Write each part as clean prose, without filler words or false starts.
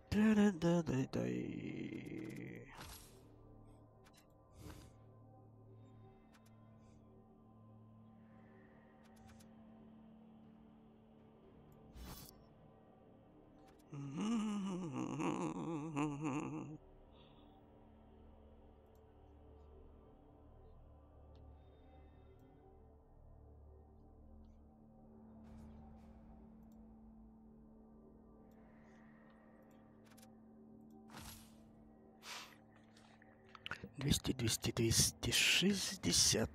Да-да-да-да-дай. 200, 200, 260.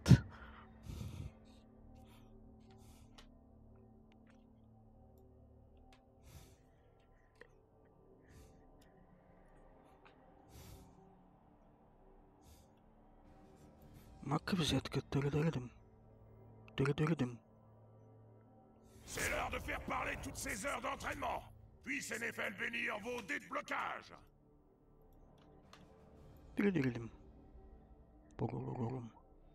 Мака взятка. Тыры-дыры-дым. Тыры-дыры-дым. C'est l'heure de faire parler toutes ces heures d'entraînement. Puis Sénéphel bénir vos dés de blocage. Тыры-дыры-дым. Пурурурум.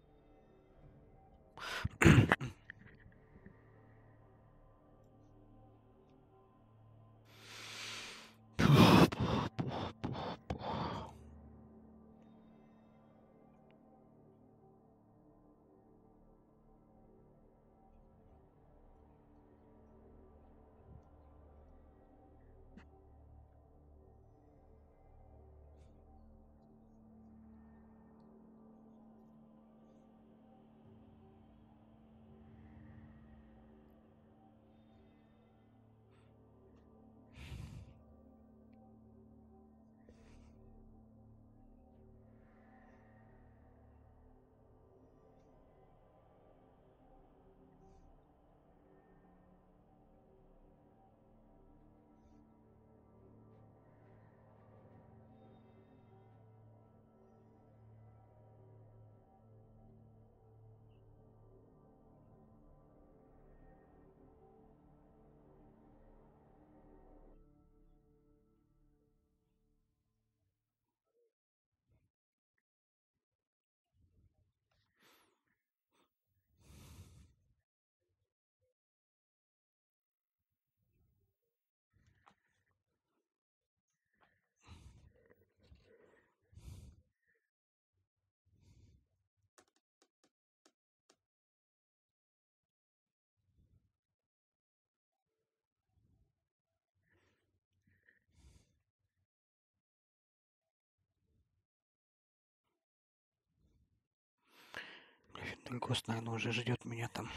Гость, наверное, уже ждет меня там.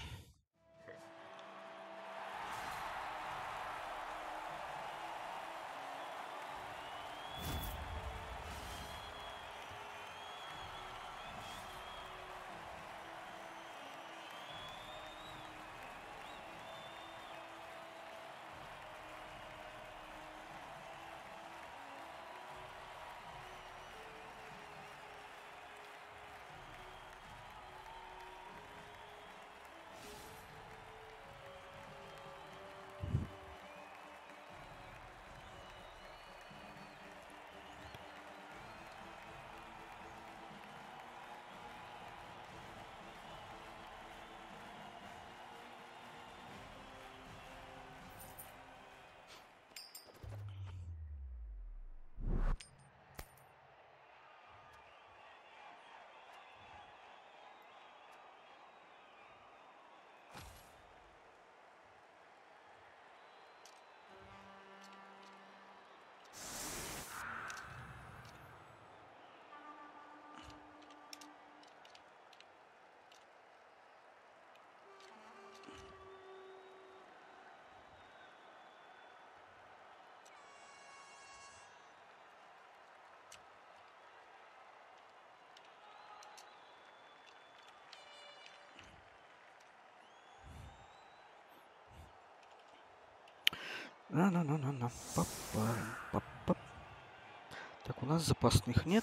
На-на-на-на-на. Папа. Так, у нас запасных нет.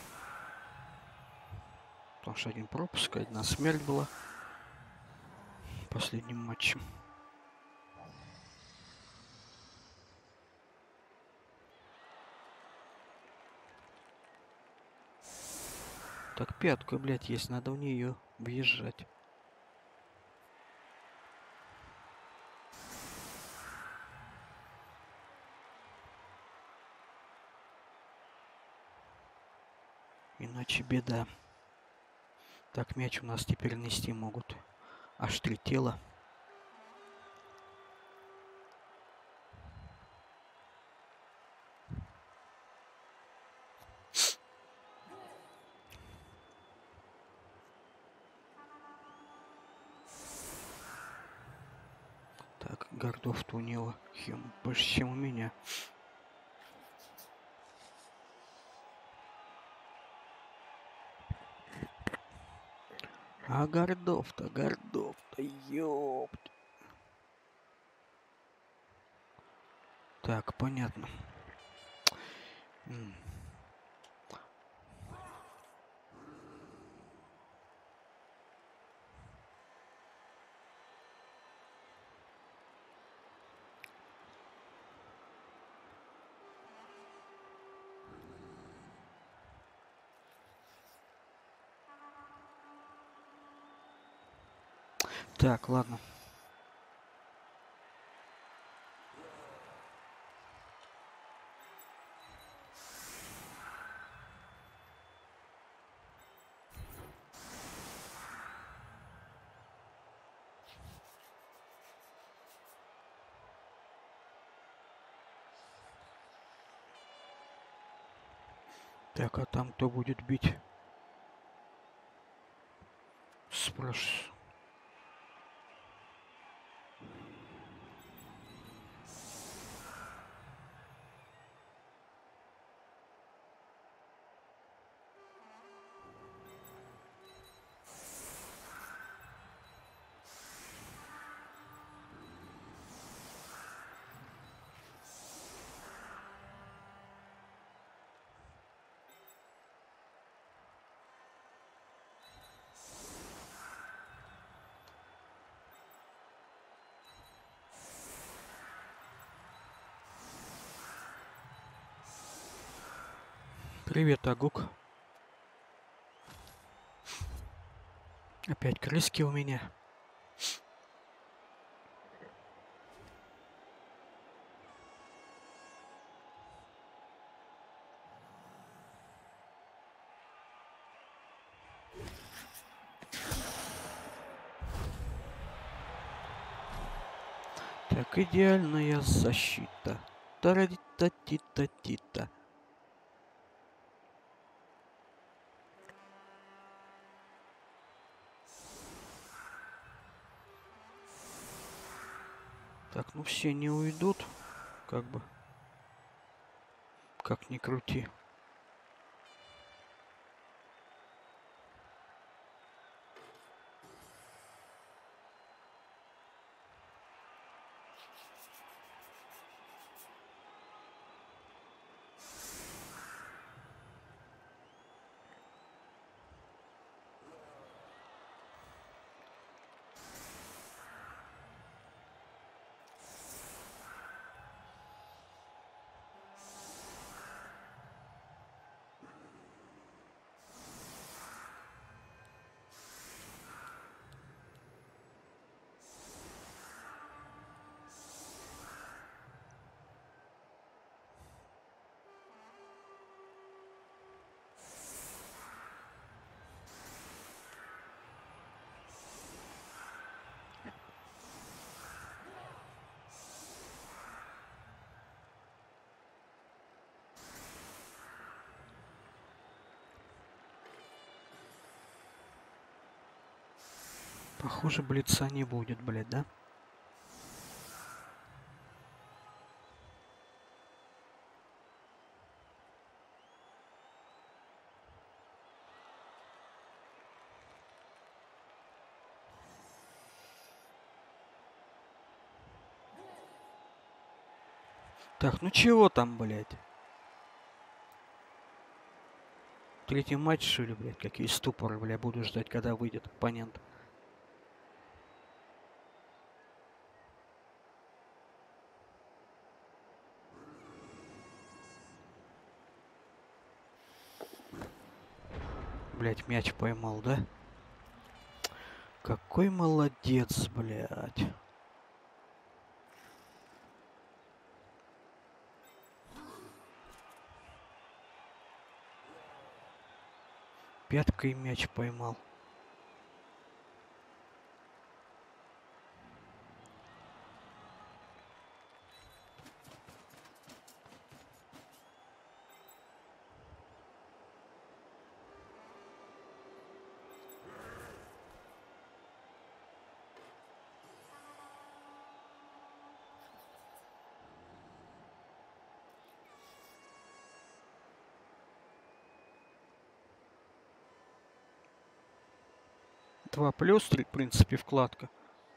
Потому что один пропуск, одна смерть была в последнем матче. Так, пятку, блядь, есть. Надо в нее въезжать. Иначе беда. Так, мяч у нас теперь нести могут. Аж 3 тела. Так, гордов-то у него больше, чем у меня. А гордов-то, ёпть. Так, понятно. Так, ладно. Так, а там кто будет бить? Спрашиваю. Привет, Агук. Опять крыски у меня. Так, идеальная защита. Тарадита-тита-тита. Так, ну все не уйдут, как бы. Как ни крути. Похоже, блица не будет, блядь, да? Так, ну чего там, блядь? Третий матч, что ли, блядь? Какие ступоры, блядь, буду ждать, когда выйдет оппонент. Блядь, мяч поймал, да? Какой молодец, блядь. Пяткой мяч поймал. Два плюс 3, в принципе, вкладка.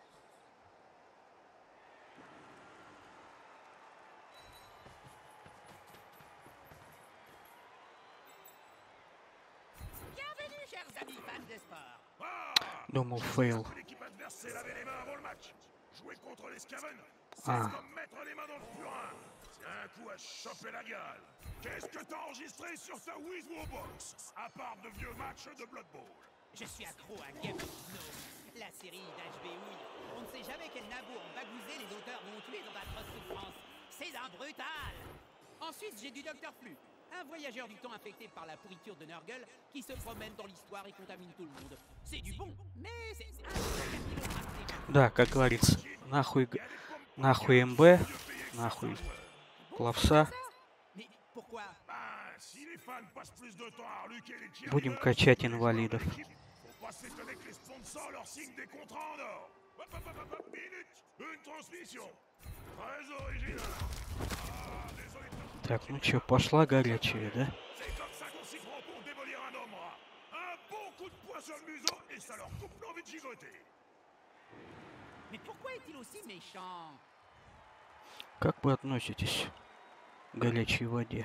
Bienvenue, chers amis fans de sport. Ah! Думал, Je sais фейл. que l'équipe adverse s'est lavé les mains avant le match. Jouer contre les Scaven, c'est Ah. comme mettre les mains dans le purin. C'est un coup à choper la gueule. Qu'est-ce que t'as enregistré sur ta Wii ou Box, à part de vieux matchs de Blood Bowl? Je suis accro à Game of Thrones, la série d'HBO. On ne sait jamais quel nabot en bagousé les auteurs vont tuer dans d'atroces souffrances. C'est un brutal. Ensuite, j'ai du Docteur Flux, un voyageur du temps infecté par la pourriture de Nurgle qui se promène dans l'histoire et contamine tout le monde. C'est du bon, mais c'est un peu. Да, как говорится, нахуй, нахуй МБ, нахуй Клавса. Mais pourquoi? Ben, si les fans passent plus de temps à reluquer les cheerleaders Будем que качать les joueurs de инвалидов. l'équipe, faut pas s'étonner que les sponsors leur signent des contrats en or. Hop, minute, une transmission. Très original. Ah, désolé de te- Так, ну чё, пошла горячая, да? C'est comme ça qu'on s'y prend pour démolir un homme rat. Un bon coup de poing sur le museau et ça leur coupe l'envie de gigoter. Mais pourquoi est-il aussi méchant? Как вы относитесь к горячей воде?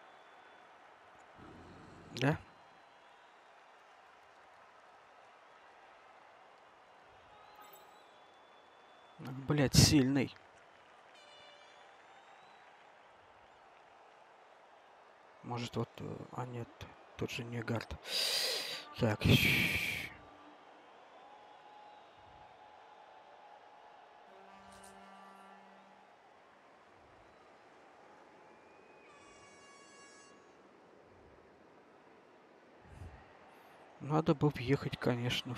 Да? Блять, сильный. Может вот... А нет, тот же Негард. Так. Надо бы въехать, конечно.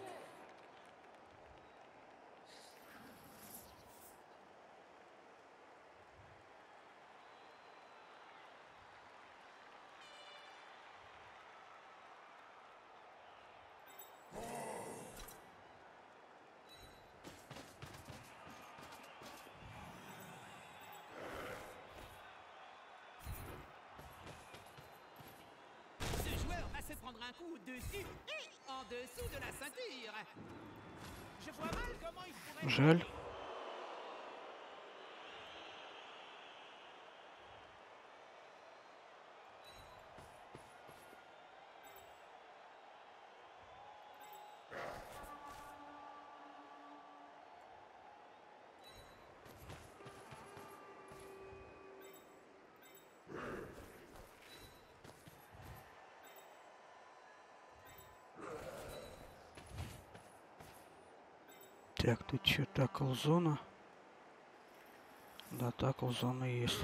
Ce joueur va se prendre un coup au-dessus et en dessous de la ceinture. Je vois mal comment il pourrait... Жаль. Так, тут что, такл зона? Да, такл зона есть.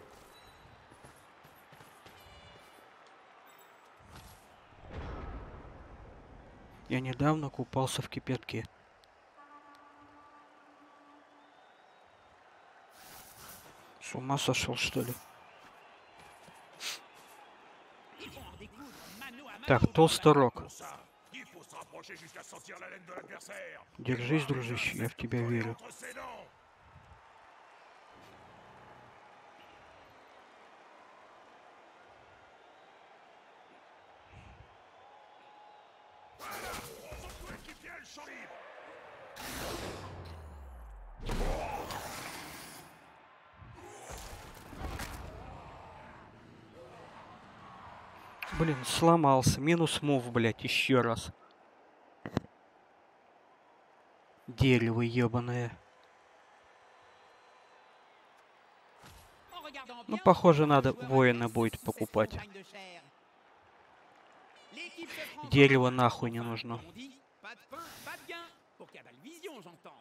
Я недавно купался в кипятке. С ума сошел, что ли? Ils vont en découdre mano à mano. Так, толстый рок. Pour ça, il faut se rapprocher jusqu'à sentir la laine de l'adversaire. Держись, дружище, я в тебя верю. Entre ses dents. Voilà, son coéquipier a le champ libre. Блин, сломался. Минус мув, блядь, еще раз. Дерево ебаное. En regardant Ну, bien, похоже, le надо joueur воина inverse будет sous cette покупать. montagne de chair. L'équipe se prend Дерево en main. нахуй не Enfin, нужно. comme on dit, pas de pain, pas de gain. Pour Cabal Vision, j'entends.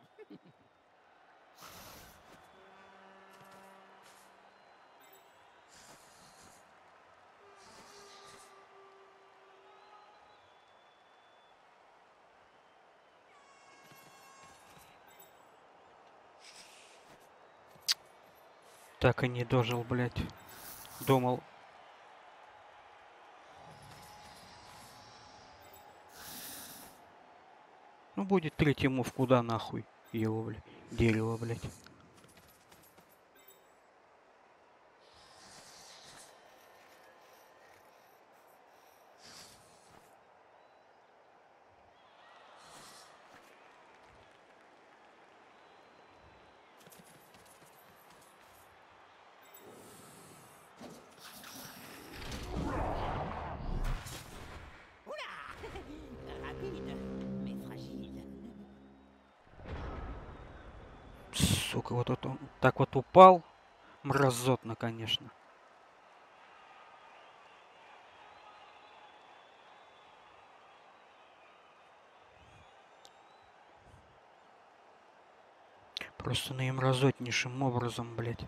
Так и не дожил, блядь. Думал. Ну будет третий мув, куда нахуй его, блядь. Дерево, блядь. Rapide, mais fragile. Сука, вот это он так вот упал. Мразотно, конечно. Просто наимразотнейшим образом, блядь.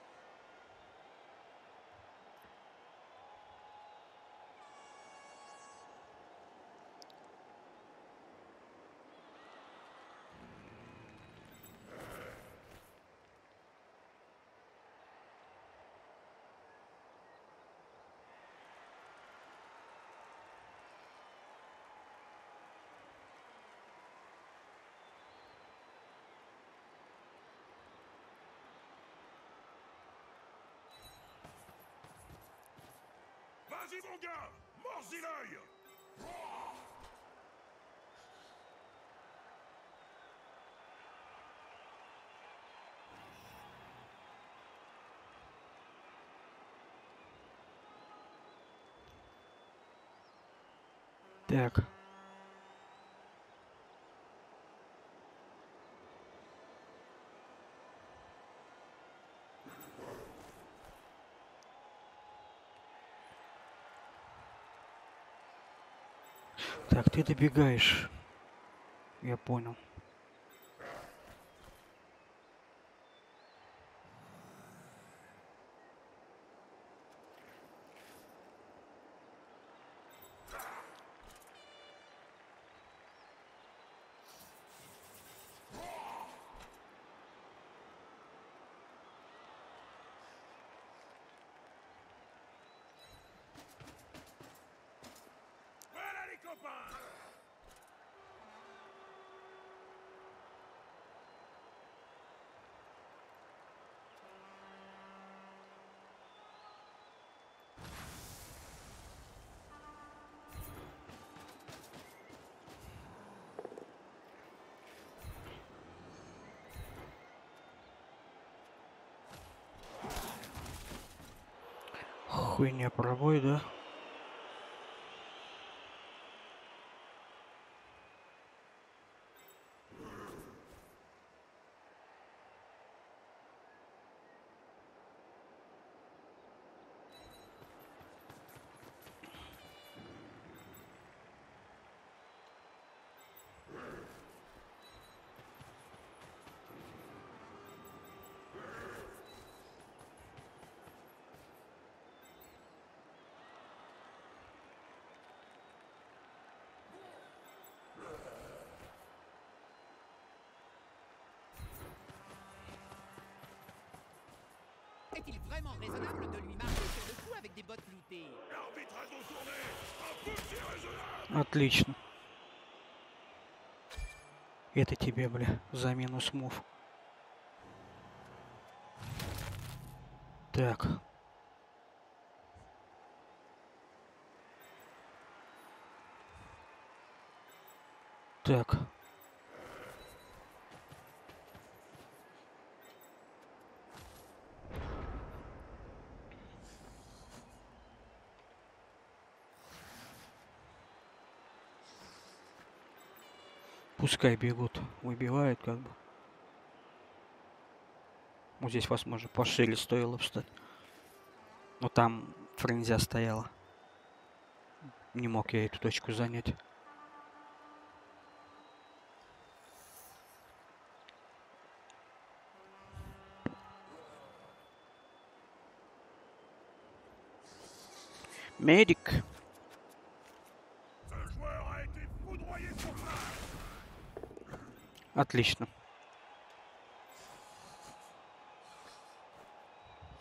Vas-y, mon gars! Mords-y l'œil! Так. Так, ты добегаешь. Я понял. Voilà les copains! Хуйня пробой, да? Est-il vraiment raisonnable de lui marcher sur le cou avec des bottes floutées? L'arbitre a ton tourné! Un peu c'est raisonnable! Отлично. Это тебе, бля, за минус мув. Так. Так. Пускай бегут, выбивают как бы. Вот здесь, возможно, пошире стоило встать. Но там френзя стояла. Не мог я эту точку занять. Медик. Ce joueur a été foudroyé pour ça! Отлично.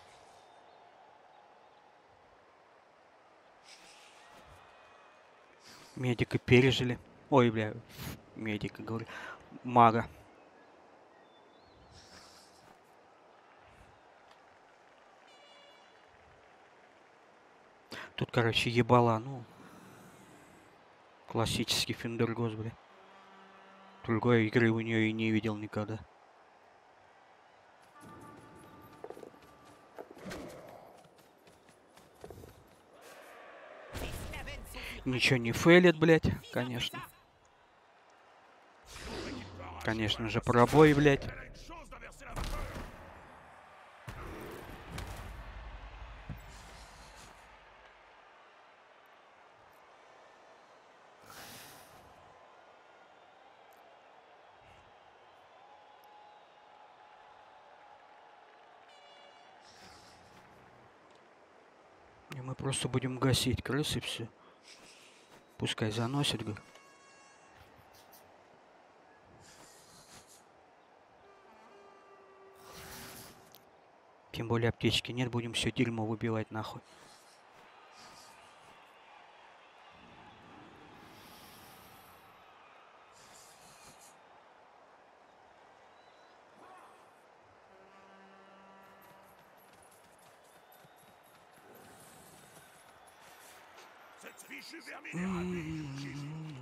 Медика пережили. Ой, бля, медика, говорю. Мага. Тут, короче, ебала, ну. Классический Финдергос, бля. Другой игры у нее и не видел никогда. Ничего не фейлит, блядь, конечно. Конечно же, пробой, блядь. Elle a une chance d'inverser la vapeur. И мы просто будем гасить крыс и все. Пускай заносит, говорю. Тем более аптечки нет, будем все дерьмо выбивать нахуй. Cette fichue vermine est rapide, Gigi.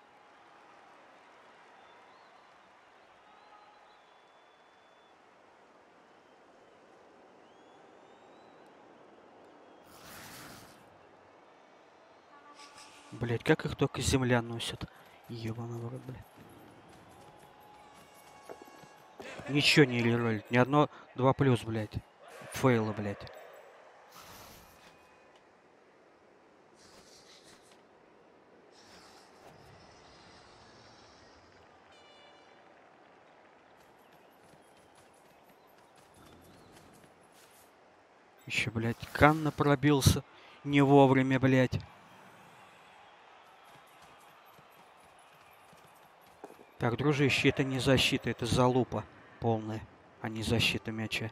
Блять, как их только земля носит. Ебаный в рот, блядь. Ничего не реролит. Ни одно 2+, блядь. Фейла, блядь. Еще, блядь, Канна пробился. Не вовремя, блядь. Так, дружище, это не защита, это залупа полная, а не защита мяча.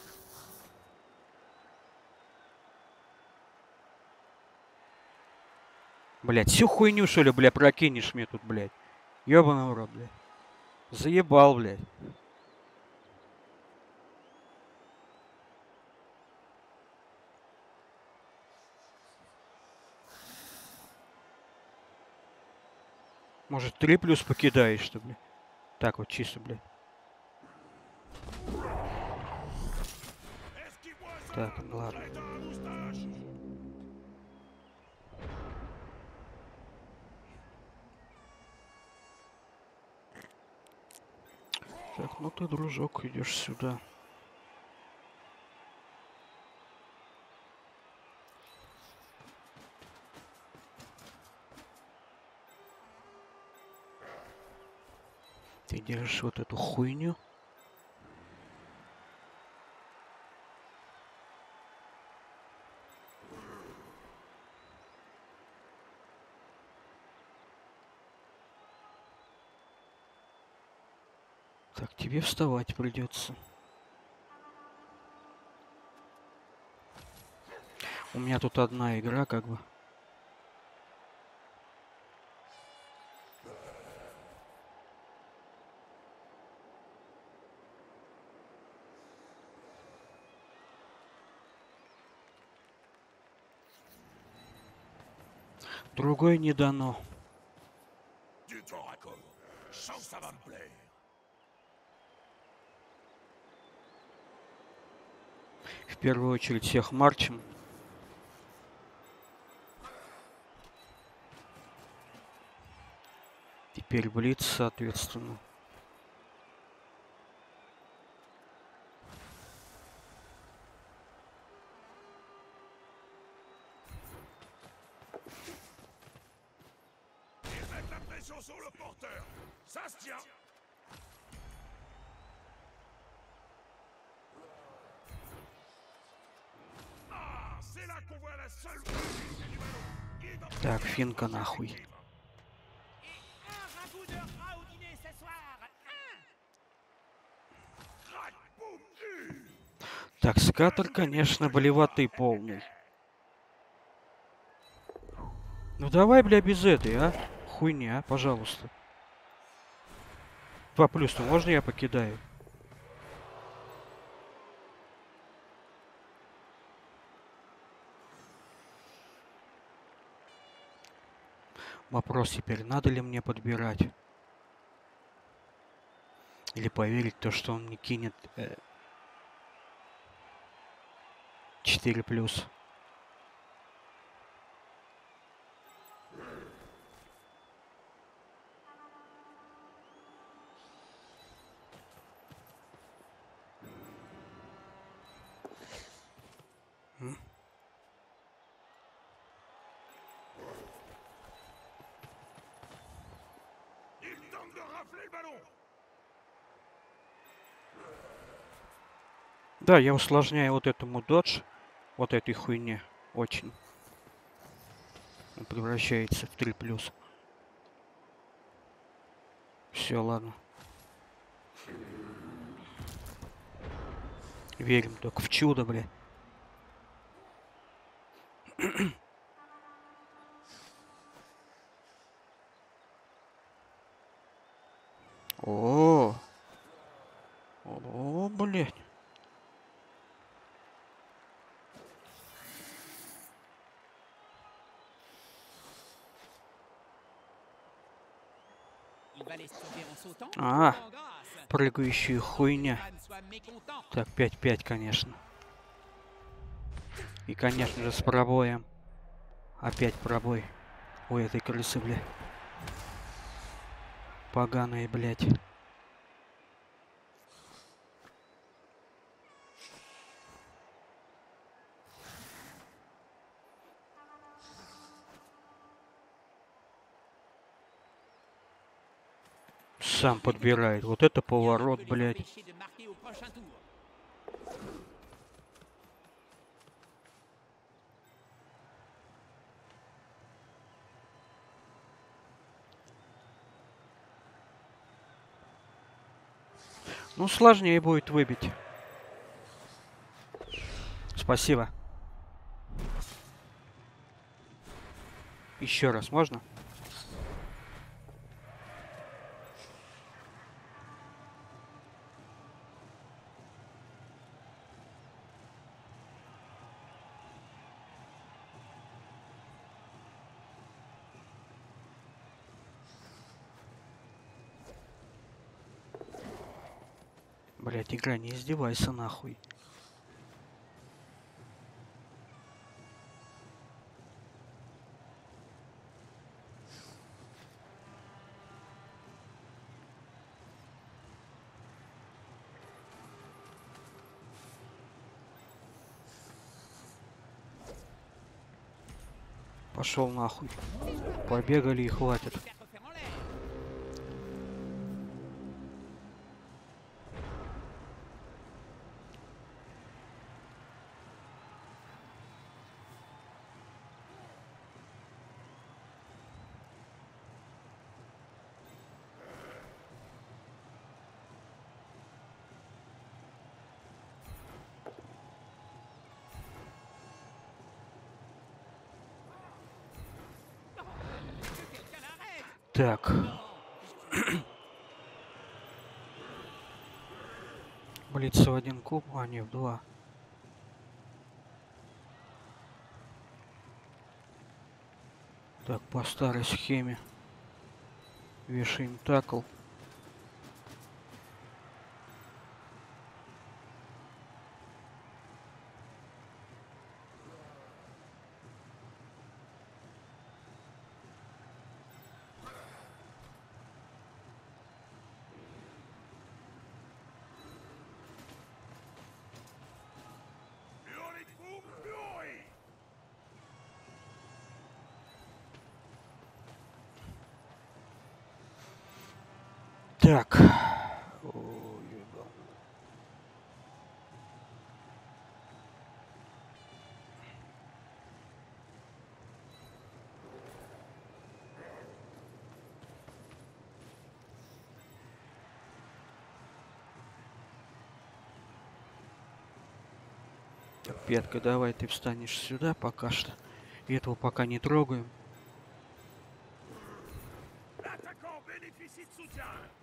Блядь, всю хуйню, что ли, бля, прокинешь мне тут, блядь. Ёбаный в рот, блядь. Заебал, блядь. Может, 3+ покидаешь, что, блядь? Так вот, чисто, блядь. Esquive-moi ça. Так, ладно. Crétin à moustache. Так, ну ты, дружок, идешь сюда. Ты держишь вот эту хуйню. Так, тебе вставать придется. У меня тут одна игра, как бы. Другой не дано. Du corps à corps. Je sens que ça va me plaire. В первую очередь всех марчим. Теперь блиц, соответственно. Ils mettent la pression sur le porteur. Ça se tient. Ah, c'est là qu'on voit la seule utilité du ballon. Так, финка нахуй. Et un ragoût de rat au dîner ce soir. Crac, boum, Так, скатер, конечно, болеватый полный. Ну давай, бля, без этой, а? Хуйни, а, пожалуйста. 2 плюс, ну можно я покидаю? Вопрос теперь, надо ли мне подбирать? Или поверить в то, что он не кинет 4 плюс? Il tente de rafler le ballon. Да, я усложняю вот этому додж, вот этой хуйне, очень. Он превращается в 3 плюс. Все, ладно. Верим только в чудо, бля. О, блядь. Il va l'esquiver en sautant. А, En grâce. прыгающая хуйня. Fan soit mécontent. Так, 5-5, конечно. И, конечно же, с пробоем. Опять пробой. У этой крысы, бля. Поганые, блядь. Сам подбирает. Вот это поворот, Rien ne peut les блядь. empêcher de marquer au prochain tour. Ну, сложнее будет выбить. Спасибо. Еще раз можно? Блять, игра, не издевайся нахуй. Пошел нахуй. Побегали и хватит. Faire refaire en l'air. Quelqu'un l'arrête. Так. Блица в один куб, а не в два. Так, по старой схеме. Вешаем такл. Plus on est de fous, plus on rit. Так. Ой, ебал. Так, Петка, давай ты встанешь сюда пока что. Этого пока не трогаем. ici de soutien.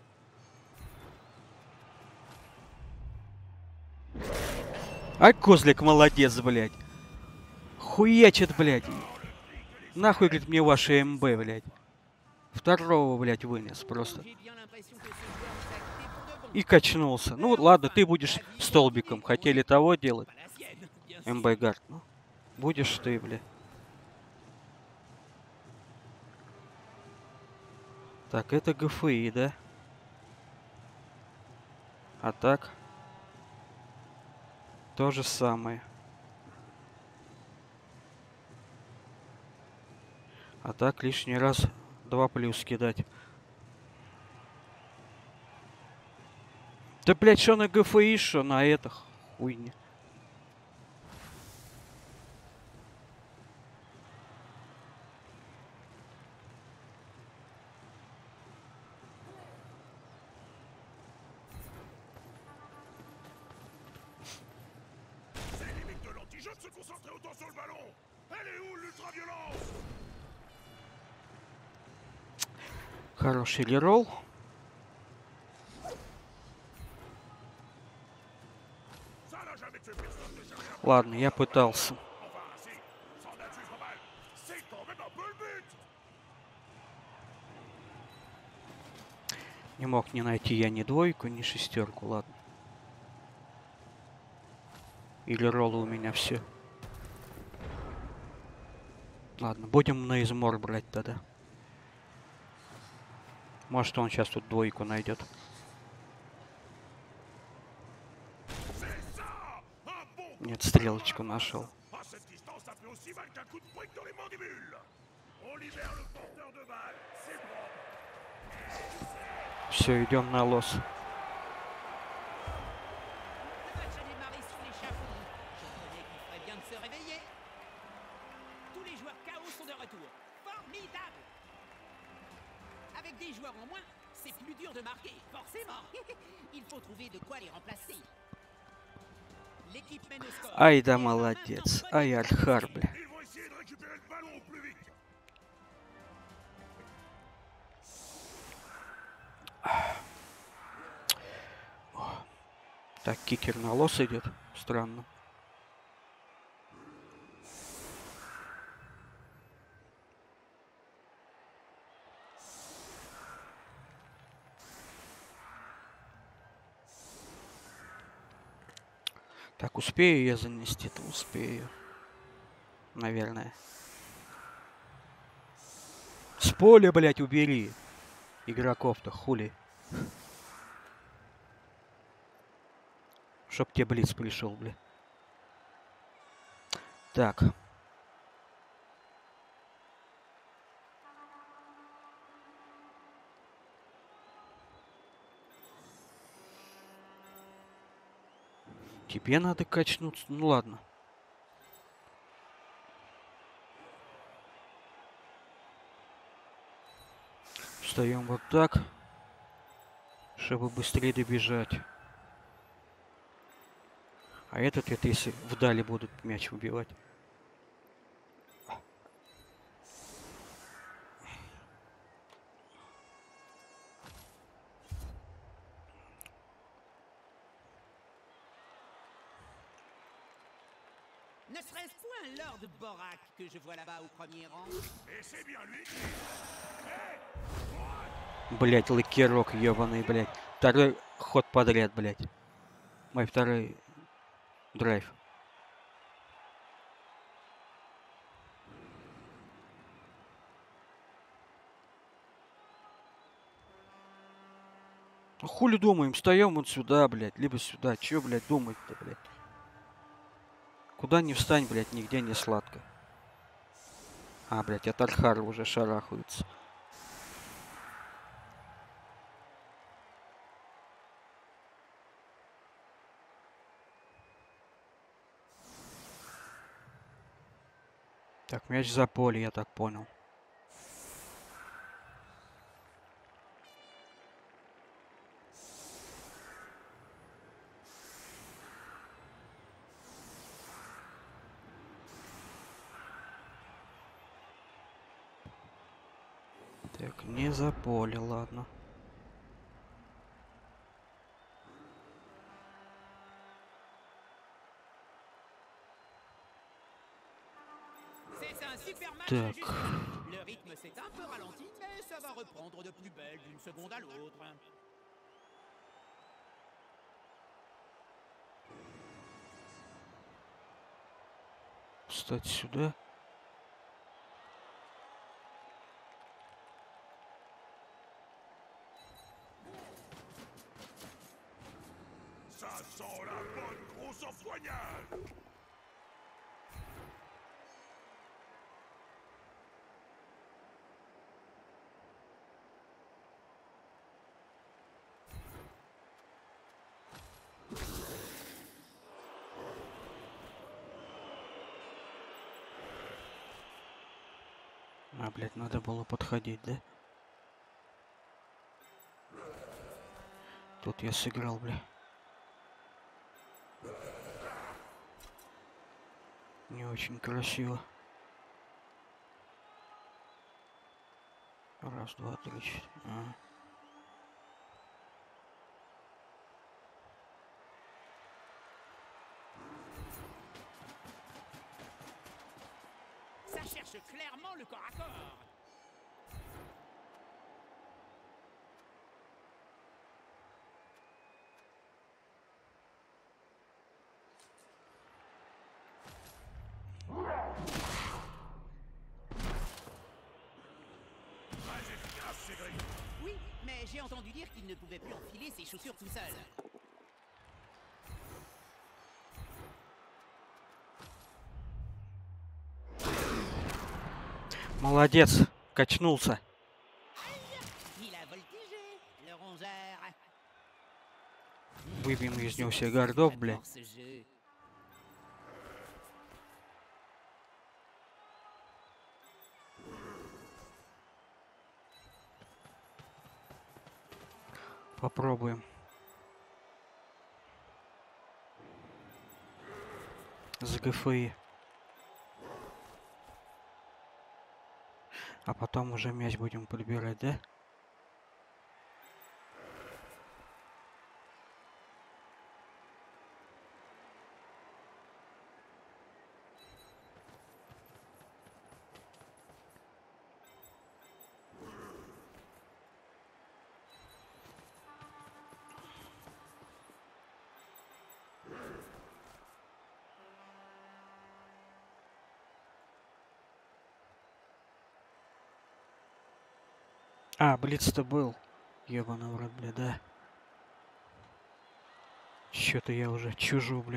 Ай, козлик, молодец, блядь. Хуячит, блядь. Нахуй, говорит, мне ваши МБ, блядь. Второго, блядь, вынес просто. J'ai bien l'impression que ce joueur nous a quittés pour de bon. И качнулся. Ну вот, ладно, ты будешь столбиком. Хотели того делать. Pas la sienne, bien sûr. МБ Гард. Ну, будешь ты, блядь. Так, это ГФИ, да? А так? То же самое. А так лишний раз 2 плюс кидать. Да, блядь, что на ГФИ, что на это хуйня. C'est limite de l'anti-jeu de se concentrer autant sur le ballon. Elle est où l'ultra-violence? Хороший реролл. Ça n'a jamais fait personne de jamais. Ладно, я пытался. Enfin, si, ça en a tué pas mal. C'est quand même un peu le but. Не мог не найти я ни двойку, ни шестерку, ладно. Или роллы у меня все. Ладно, будем на измор брать тогда. Может, он сейчас тут двойку найдет. C'est ça. Un bon. Нет, стрелочку нашел. À cette distance, ça fait aussi mal qu'un coup de poing dans les mandibules. On libère le porteur de balle. C'est bon. Все, идем на лос. Le match a démarré sous l'échafaud. Je croyais qu'il ferait bien de se réveiller. Tous les joueurs KO sont de retour. Formidable. Avec des joueurs en moins, c'est plus dur de marquer, forcément. Il faut trouver de quoi les remplacer. L'équipe mène au score. Ай да Et maintenant, молодец. prenez Ай, la Архар, initiative. бля. Ils vont essayer de récupérer le ballon au plus vite. Так, кикер на лос идет. Странно. Так, успею я занести-то? Успею. Наверное. С поля, блядь, убери. Игроков-то, хули. Чтоб тебе блиц пришел, бля. Так. Тебе надо качнуться. Ну ладно. Встаем вот так, чтобы быстрее добежать. А этот, это если вдали будут мяч убивать. Ne serait-ce point Lord Borak que je vois là-bas au premier rang? Et c'est bien lui. Блять, лакерок ебаный, блять. Второй ход подряд, блять. Мой второй драйв. Ну, хули думаем, встаем вот сюда, блять, либо сюда. Чё, блять, думать-то, блять? Куда ни встань, блять, нигде не сладко. А, блять, от Архара уже шарахаются. Так, мяч за поле, я так понял. Так, не за поле, ладно. Un super match Так. jusque-là. Le rythme s'est un peu ralenti, mais ça va reprendre de plus belle d'une seconde à l'autre. Встать сюда. Ça sent la bonne grosse empoignade. А, блядь, надо было подходить, да? Тут я сыграл, бля. Не очень красиво. Раз, два, три, четыре. А. Ça cherche clairement le corps à corps. Très efficace, Cédric. Oui, mais j'ai entendu dire qu'il ne pouvait plus enfiler ses chaussures tout seul. Молодец, качнулся. Il a voltigé, le rongeur. Выбьем из него все гордов, бля. J'adore ce jeu. Попробуем. С ГФИ. А потом уже мяч будем подбирать, да? А, блиц-то был. Ебаный в рот, бля, да. Чё-то я уже чужу, бля.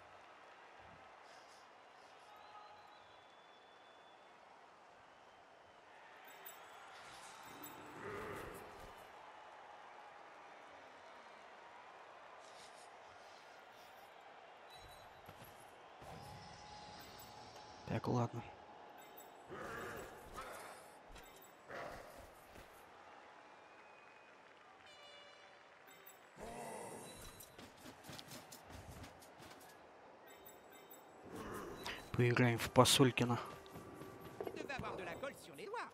Так, ладно. Поиграем в Посулькина. Il devait avoir de la colle sur les doigts.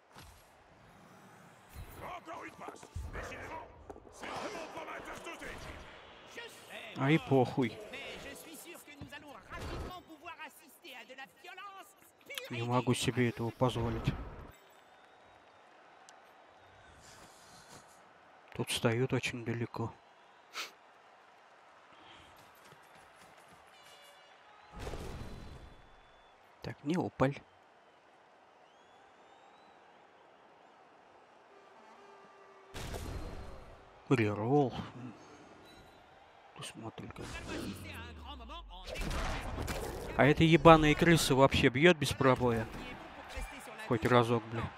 Encore une passe. Décidément, c'est vraiment pas ma tasse de thé. Je sais, А и похуй. mais je suis sûr que nous allons rapidement pouvoir assister à de la violence pure Не et могу dure. себе этого позволить. Тут встают очень далеко. Так, не опаль. Реролл. Ты смотри-ка. Nous allons assister à un grand moment en exclusivité. А эта ебаная крыса вообще бьет без пробоя? Pourriez-vous pour rester sur la Хоть touche разок, plus бля. longtemps?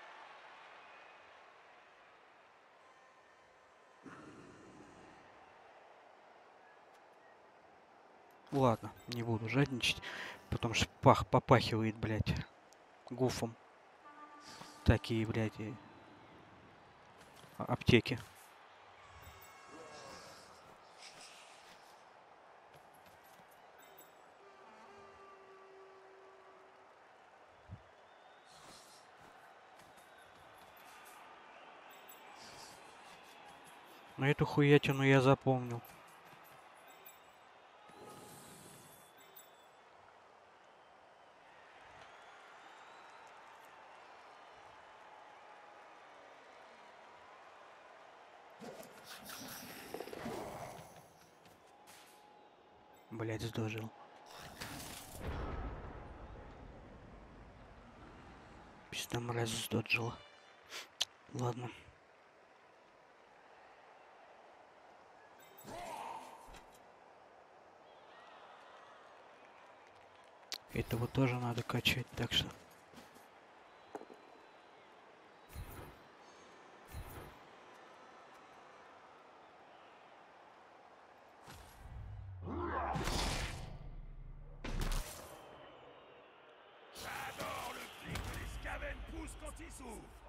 Ладно, не буду жадничать, потому что пах попахивает, блядь, гуфом. Такие, блядь, аптеки. Но эту хуятину я запомнил. Блять, сдожил. Пизда мразь сдоджила. Ладно. Этого тоже надо качать, так что... J'adore le cri que les scaven poussent quand ils souffrent.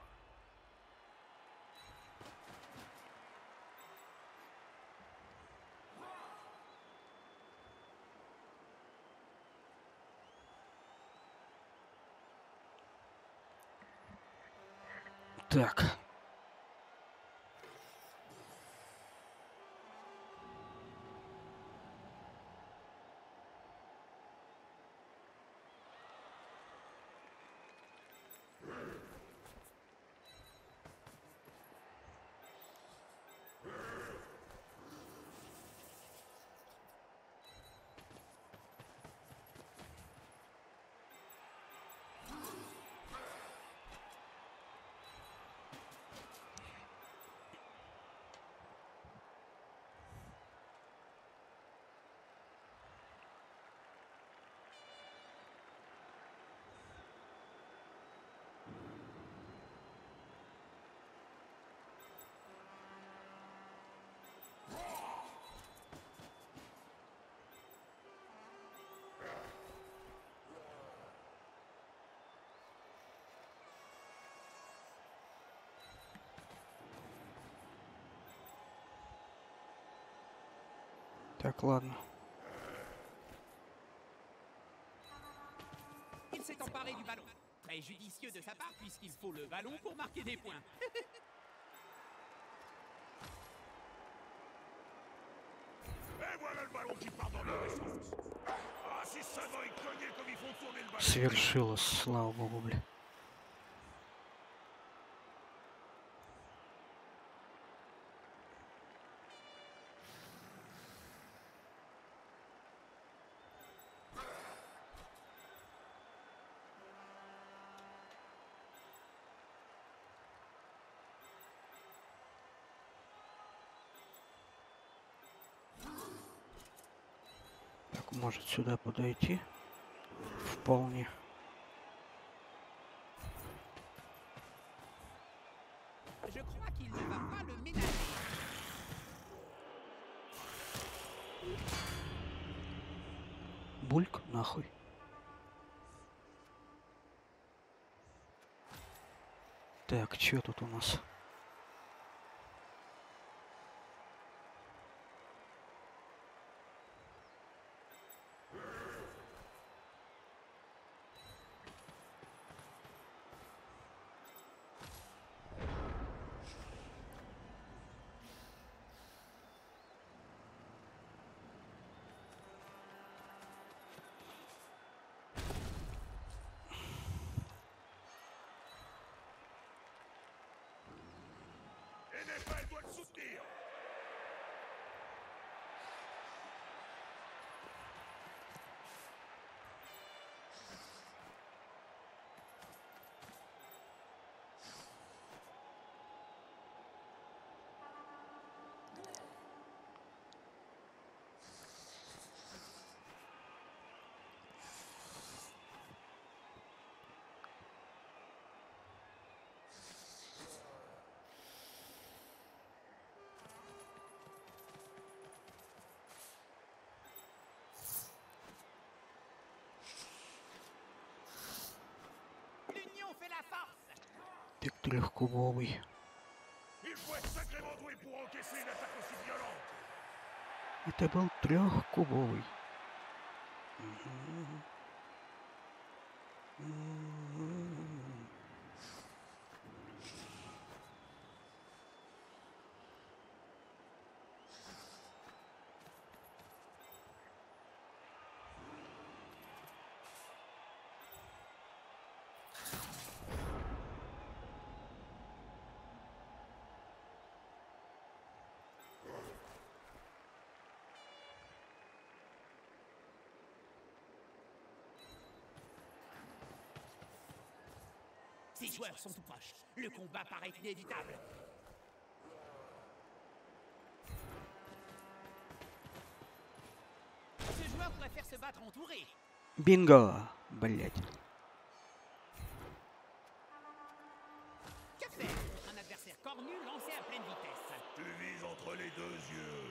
Так. Так, ладно. Il s'est emparé du ballon. Très judicieux de sa part puisqu'il faut le ballon pour marquer des points. Et voilà le ballon qui part dans le mauvais sens. Ah, si seulement ils cognaient comme ils font tourner le ballon. Свершилось, слава богу, бля. Так, может сюда подойти? Вполне. Je crois qu'il ne va pas le ménager. Бульк, нахуй. Так, что тут у нас? NFL doit le soutenir. L'union fait la force. Так, трехкубовый. Il faut être sacrément doué pour encaisser une attaque aussi violente. Это был трехкубовый. joueurs sont tout proches. Le combat paraît inévitable. Ce joueur pourrait faire se battre entouré. Бинго! Блять. Que faire contre un adversaire cornu lancé à pleine vitesse? Tu vises entre les deux yeux.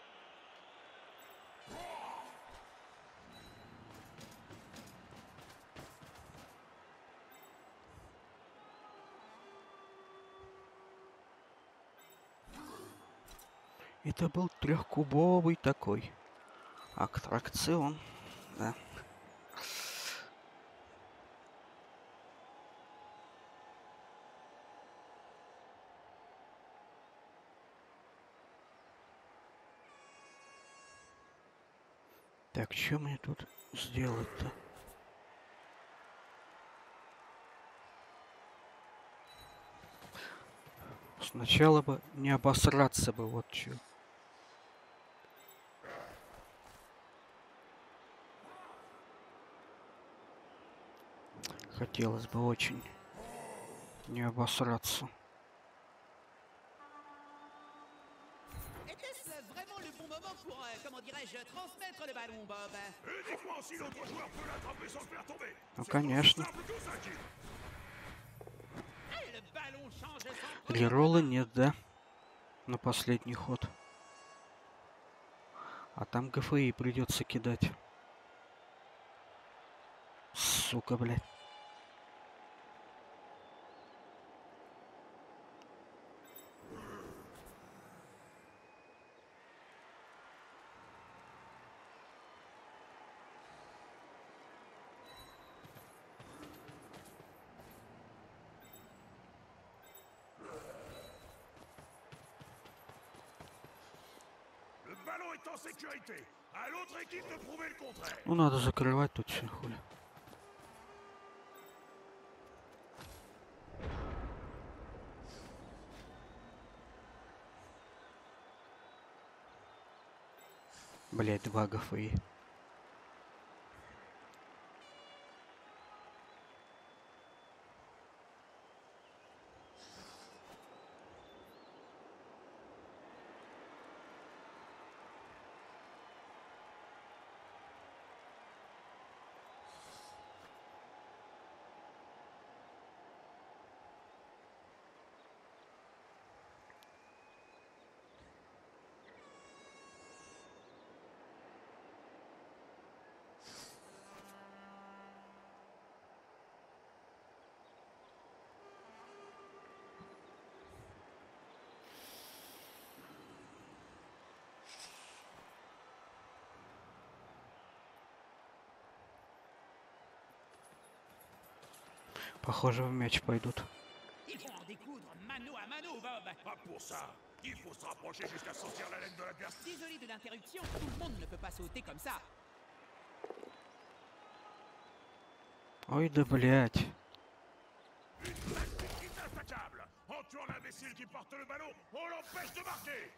Это был трехкубовый такой аттракцион. Да. Так, что мне тут сделать-то? Сначала бы не обосраться бы, вот чё. Хотелось бы очень не обосраться. Était-ce vraiment le bon moment pour, comment dirais-je, transmettre le ballon, Bob? Uniquement si l'autre joueur peut l'attraper sans le faire tomber. Ну, C'est конечно. aussi simple que ça, Jim. Le ballon change sans Реролла нет, да? На последний ход. А там ГФИ придется кидать. Сука, блядь. Le ballon est en sécurité. À l'autre équipe de prouver le contraire. Ну, надо закрывать тут все, хули. Блять, два ГФИ. Похоже, в мяч пойдут. Ils vont en découdre mano à mano, Bob. Pas pour ça. Il faut se rapprocher jusqu'à sentir la laine de l'adversaire. Désolé de l'interruption, tout le monde ne peut pas sauter comme ça. Ой, да блять. Une tactique inattaquable. En tuant l'imbécile qui porte le ballon, on l'empêche de marquer.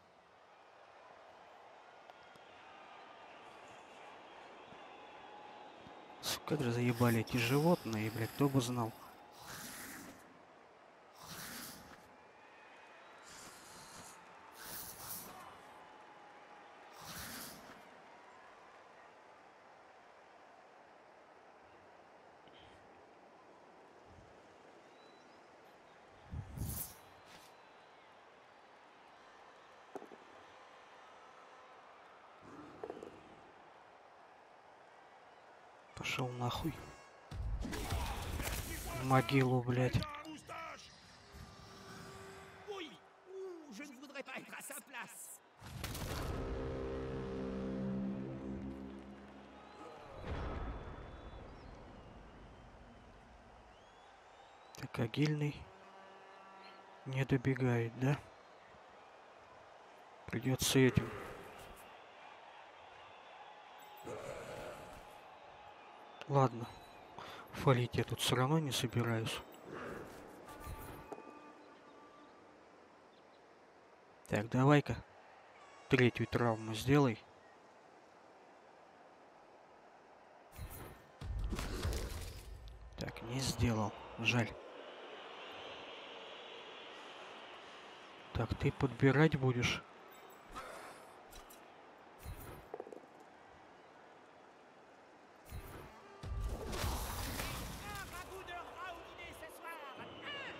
Сука, как же заебали эти животные, блядь, кто бы знал. Пошел нахуй. В могилу, блядь. Dans la moustache. Oui, ouh, je ne voudrais pas être à sa place. Так, Агильный не добегает, да? Придется этим. Ладно. Фалить я тут все равно не собираюсь. Так, давай-ка третью травму сделай. Так, не сделал. Жаль. Так, ты подбирать будешь? Un ragoût de rat au dîner ce soir. Hein?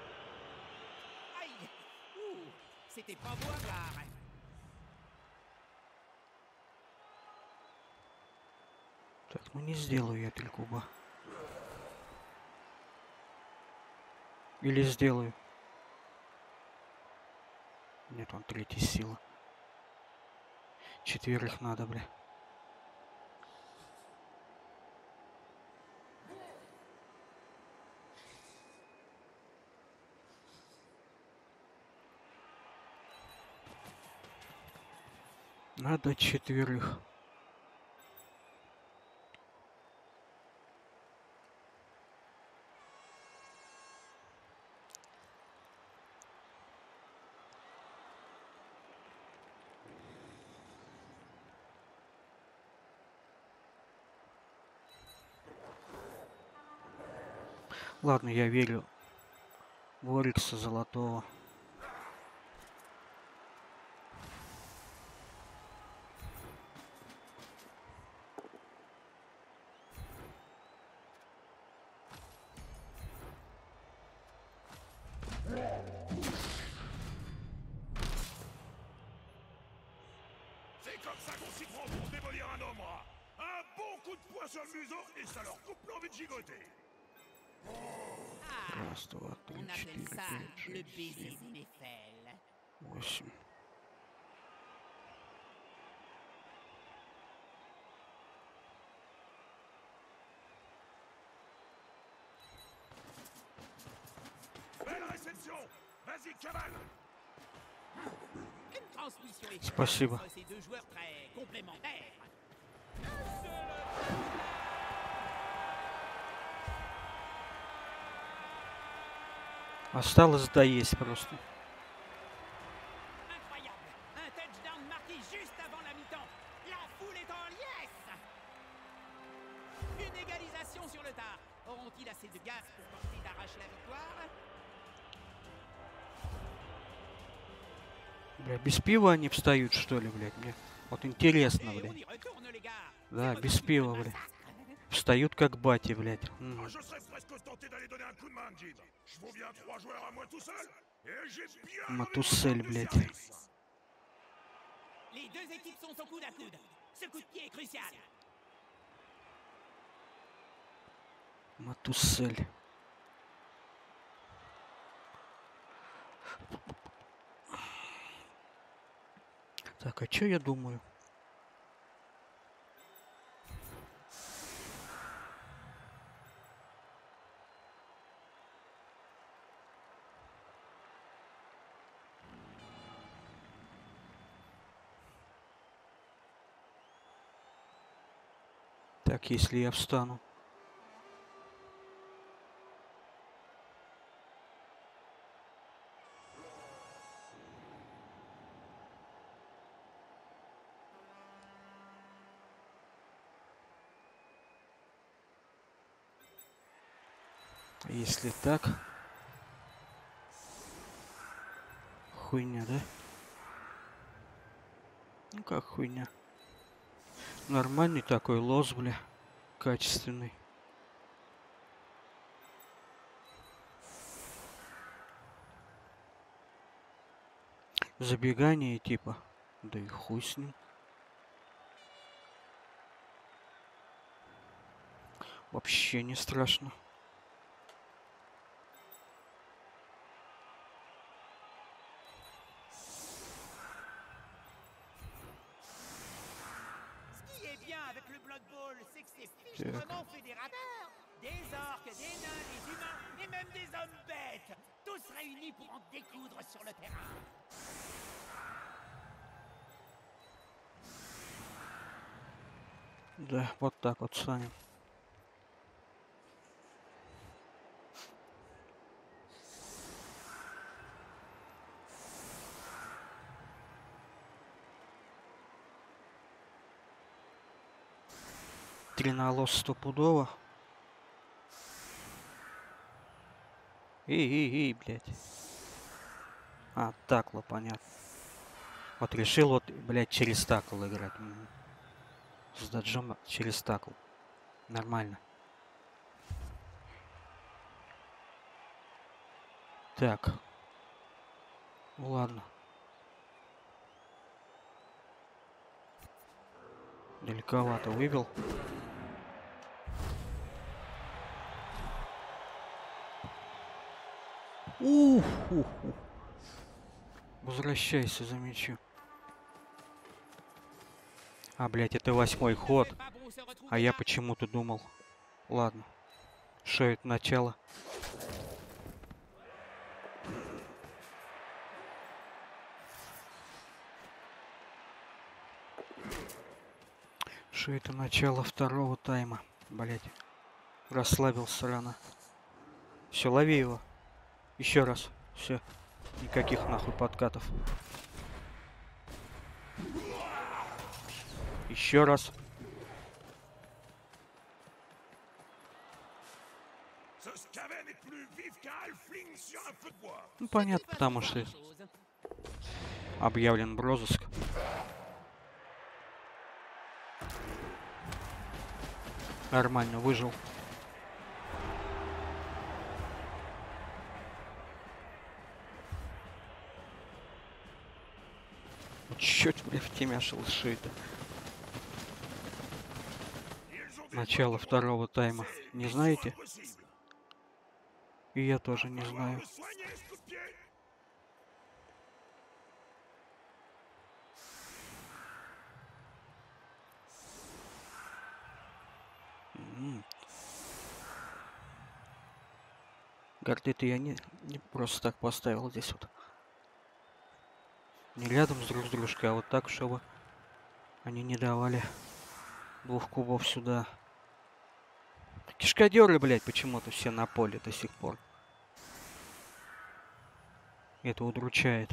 Aïe. Ouh, c'était pas beau à voir. Так, ну не сделаю я 3 куба. Или сделаю. Нет, он 3 сила. 4 надо, бля. Надо 4. Ладно, я верю в Орикса золотого. C'est comme ça qu'on s'y prend pour démolir un homme rat. Un bon coup de poing sur le museau et ça leur coupe l'envie de gigoter. Ah, Раз, два, три, on appelle четыре, ça пять, le шесть, baiser семь, des Néphèles. 8. Belle réception. Vas-y, cavale. Une transmission efficace Спасибо. entre ces deux joueurs très complémentaires. Осталось доесть просто. Incroyable! Un touchdown marqué juste avant la mi-temps. La foule est en liesse. Une égalisation sur le tard. Auront-ils assez de gaz pour tenter d'arracher la victoire? Бля, без пива они встают, что ли, блядь, мне? Вот интересно, Et on блядь. y retourne, les gars. Да, C'est без votre пива, but de блядь. massacre. Встают как бати, блядь. Ah, je serais presque tenté d'aller donner un coup de main, Jim. Je vaux bien 3 joueurs à moi tout seul. Et j'ai bien Матусель, du блядь. service. Les deux équipes sont au coude à coude. Ce coup de pied est crucial. Матусель. Так, а чё я думаю? Так, если я встану. Если так. Хуйня, да? Ну как хуйня? Нормальный такой лос, бля. Качественный. Забегание типа. Да и хуй с ним. Вообще не страшно. Ce qui est bien avec le Blood Bowl, c'est que c'est fichtrement fédérateur. Des orques, des nains, des humains et même des hommes bêtes. Tous réunis pour en découdre sur le terrain. Да, вот так вот станем. Три на лос стопудово. Эй, блядь. А, такло, понятно. Вот решил вот, блядь, через такл играть. Мгм. С даджом через такл. Нормально. Так. Ну ладно. Далековато вывел. Ух, ух, ух. Возвращайся за мячу. А, блядь, это 8-й ход. C'est pas bon se retrouver А я là. почему-то думал. Ладно. Что это начало? Что это начало второго тайма? Блять. Расслабился рано. Все, лови его. Еще раз. Все. Никаких нахуй подкатов. Еще раз. Ce Skaven est plus vif qu'un halfling sur un feu de bois. Ну C'est понятно, une façon потому de что voir les choses. объявлен в розыск. Нормально, выжил. Чё ты, блядь, втемяшил, что это? Ils ont des Начало droits de второго тайма. c'est Не знаете? impossible. И я тоже не Falloir знаю. le soigner, ce coup de pied. Гордыты я не просто так поставил здесь вот. Не рядом с друг с дружкой, а вот так, чтобы они не давали 2 кубов сюда. Кишкадеры, блядь, почему-то все на поле до сих пор. Это удручает.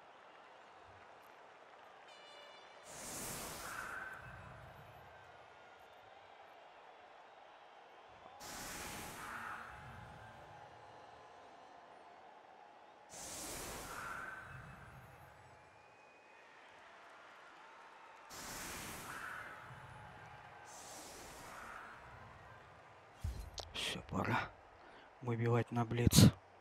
Все, пора выбивать на блиц.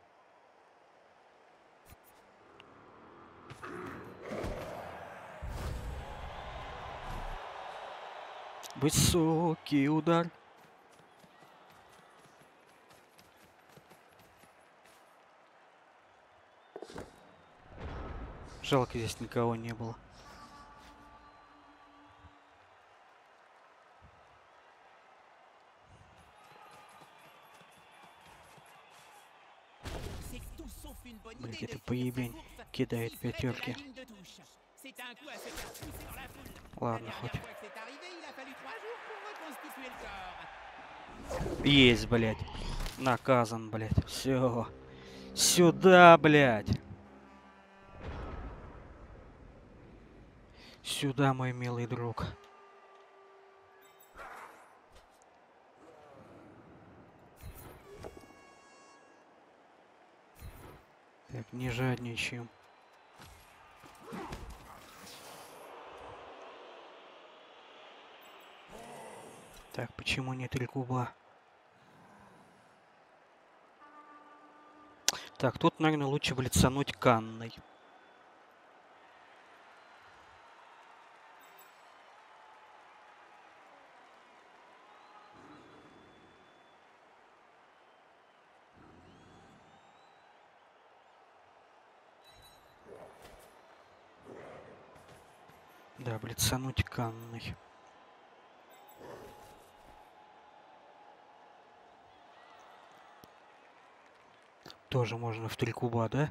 Высокий удар. Жалко, здесь никого не было. C'est tout sauf une bonne Блять, idée de это finir sa поебень course кидает si près de la пятерки. ligne de touche. C'est un coup à se faire pousser dans la foule. Ладно, La хоть. dernière fois que c'est arrivé, il a fallu 3 jours pour reconstituer le corps. Есть, блять. Наказан, блять. Все. Сюда, блять. Сюда, мой милый друг. Так, не жадничаем. Так, почему не 3 куба? Так, тут, наверное, лучше блицануть канной. Да, блицануть канной. Тоже можно в 3 куба, да?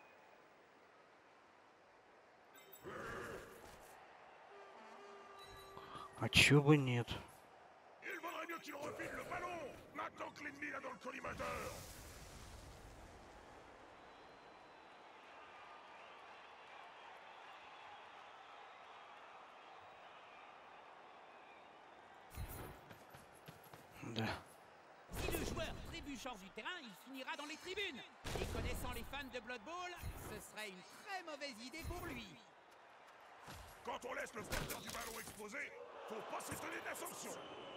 А чё бы нет? Il vaudrait mieux qu'il refile le ballon, maintenant que l'ennemi l'a dans le collimateur. Да. Si le joueur trébuche hors du terrain, il finira dans les tribunes. Et connaître Mais sans les fans de Blood Bowl, ce serait une très mauvaise idée pour lui. Quand on laisse le porteur du ballon exposé, faut pas s'étonner de la sanction.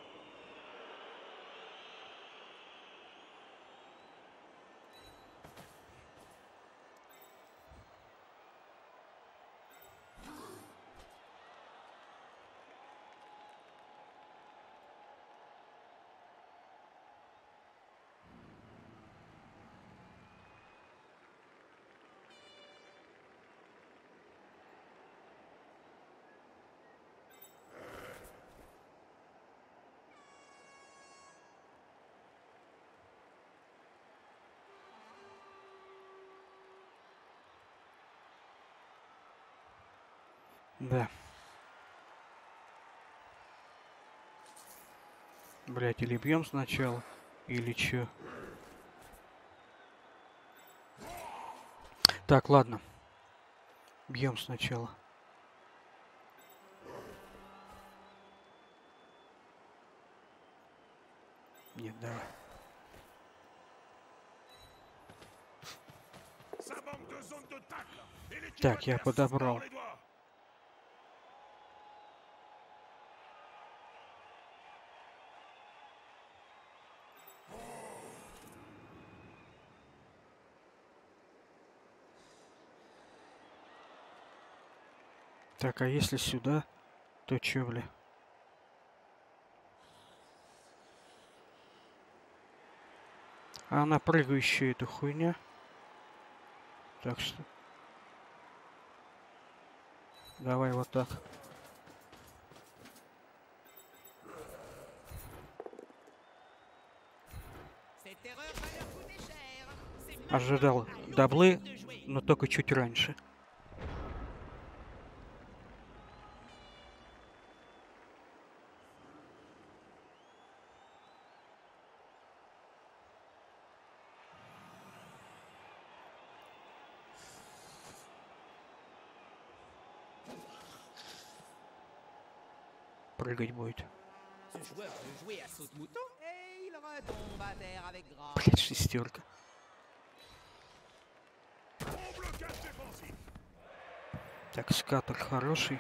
Да. Блять, или бьем сначала, или чё? Так, ладно. Бьем сначала. Нет, давай. Ça manque de zone de tacle. Et l'équipe Так, я adverse se подобрал. mord les doigts. Так, а если сюда, то чё, бля? А она прыгающая, эта хуйня. Так что... Давай вот так. Cette erreur va leur coûter cher. C'est Ожидал maintenant à даблы, l'autre de jouer. но только чуть раньше. Прыгать будет. Ce joueur veut jouer à saute-mouton et il retombe à terre avec grâce. Блять, шестерка. Bon blocage défensif. Так, скатер хороший.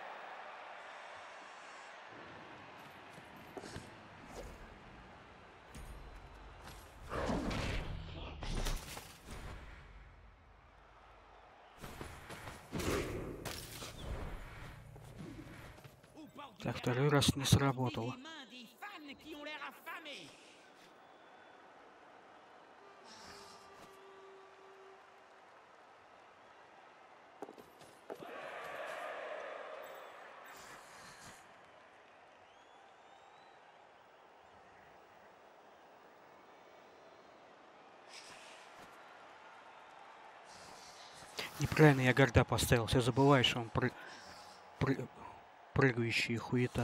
Au bord du Так, terrain, второй раз не сработало. les mains des fans qui ont l'air affamés. Неправильно я гарда поставил. Все забываешь, что он прыгающий хуета.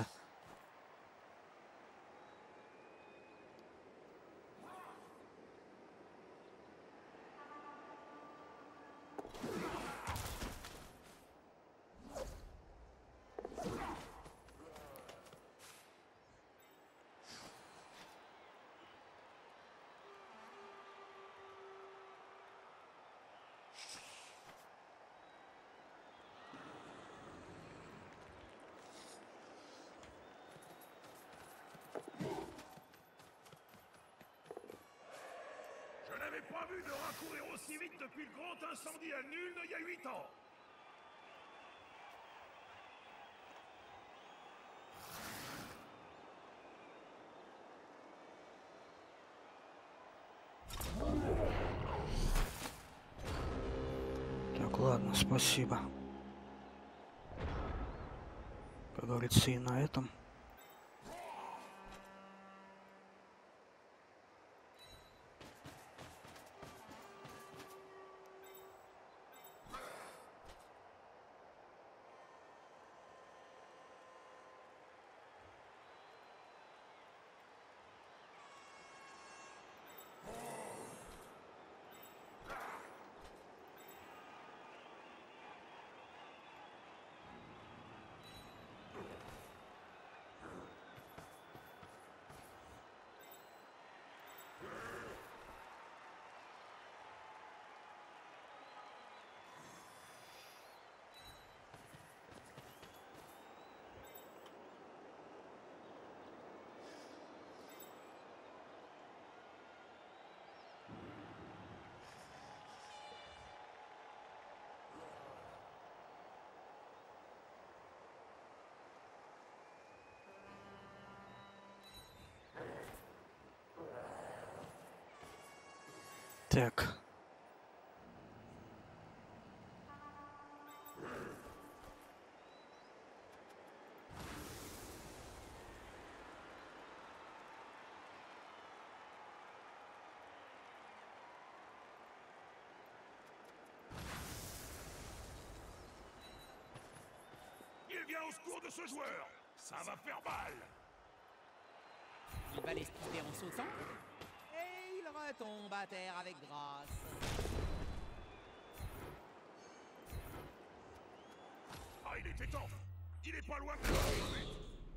Je n'avais pas vu de rat courir aussi vite depuis le grand incendie à Nuln il y a 8 ans. Так, ладно, спасибо. Как говорится, и на этом. Так. Il vient au secours de ce joueur. Ça va faire mal. Il va l'esquiver en sautant. Et il retombe à terre avec grâce. Ah, il était temps. Il est pas loin de la...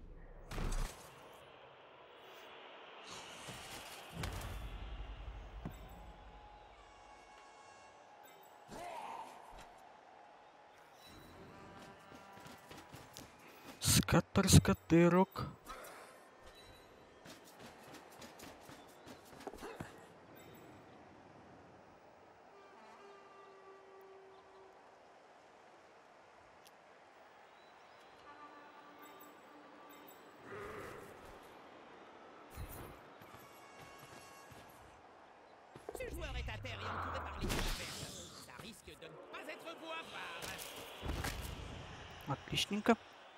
Скатер-скатерок. Ce joueur est à terre et entouré par l'équipe adverse. Ça risque de ne pas être beau à voir. Отличненько.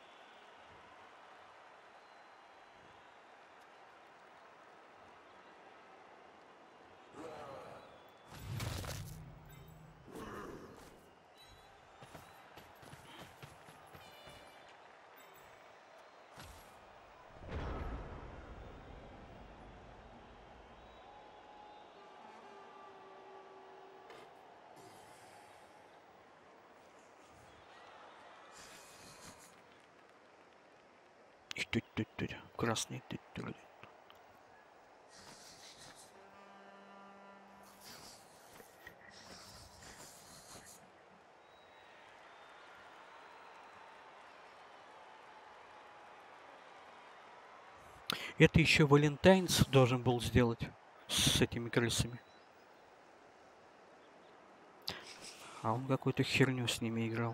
Красный. Это еще Валентайнс должен был сделать с этими крысами. А он какую-то херню с ними играл.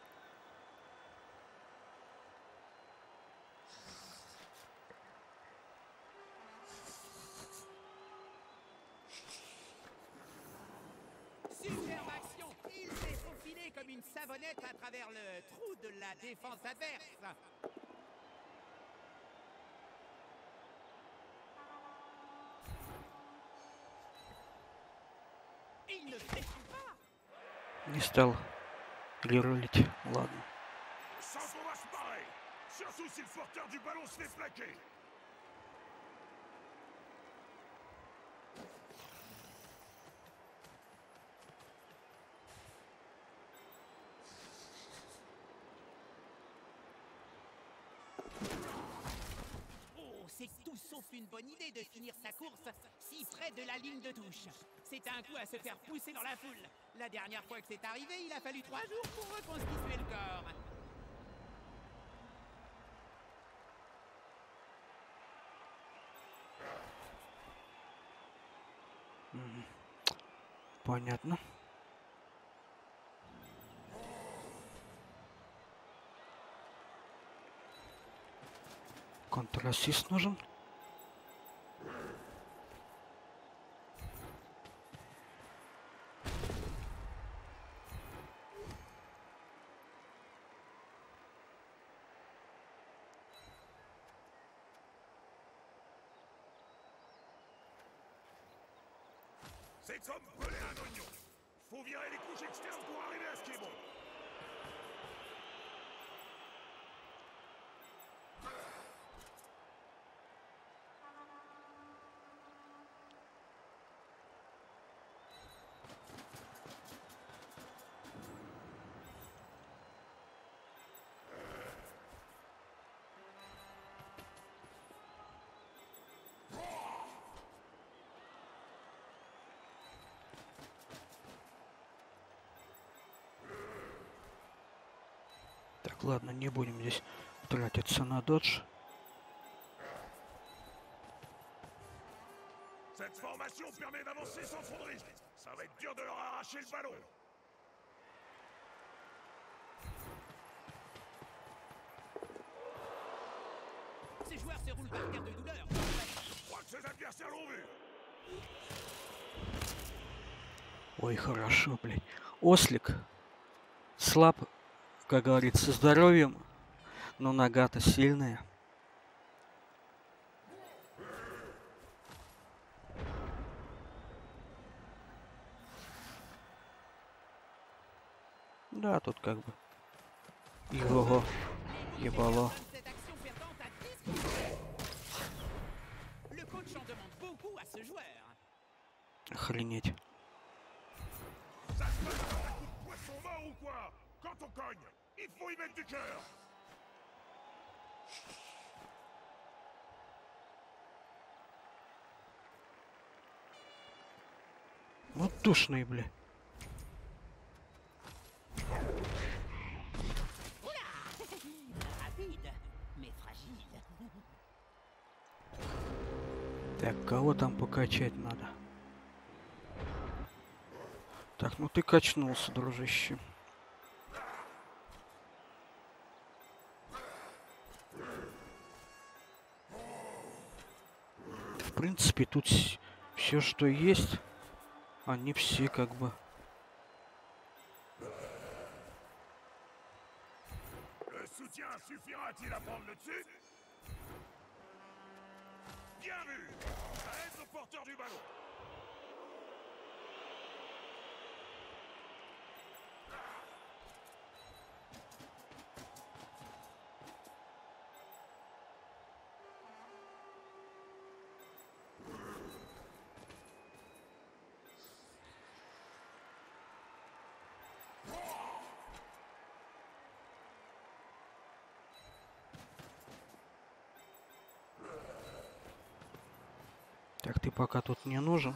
Superbe action. Il s'est faufilé comme une savonnette à travers le trou de la défense adverse. Il ne fait pas. Не стал реролить. Ладно. Sans qu'on va se marrer. Surtout si le porteur du ballon se fait plaquer. Oh, c'est tout sauf une bonne idée de finir sa course si près de la ligne de touche. C'est un coup à se faire pousser dans la foule. La dernière fois que c'est arrivé, il a fallu 3 jours pour reconstituer le corps. Понятно. Контрассист нужен. C'est comme brûler un oignon. Faut virer les couches externes pour arriver à ce qui est bon. Так, ладно, не будем здесь тратиться на додж. Cette formation permet d'avancer sans trop de risques. Ça va être dur de leur arracher le ballon. Ces joueurs se roulent par terre de douleur. Je crois que ses adversaires l'ont vu. Ой, хорошо, блядь. Ослик слаб, как говорится, здоровьем, но нога-то сильная. Да, тут как бы его ебало. Cette action perdante à 10 contre 0. Le coach en demande beaucoup à ce joueur. Охренеть. Ça se passe comme un coup de poisson mort ou quoi? Quand on cogne, il faut y mettre du cœur. Вот душный, бля. Rapide, mais fragile. Так, кого там покачать надо? Так, ну ты качнулся, дружище. В принципе, тут все, что есть, они все как бы... Le soutien suffira-t-il à prendre le dessus? Bien vu. Ça aide au porteur du ballon. Так, ты пока тут не нужен.